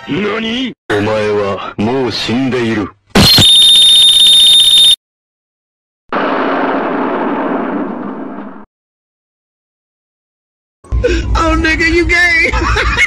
何？お前はもう死んでいる。 Oh, nigga, you gay!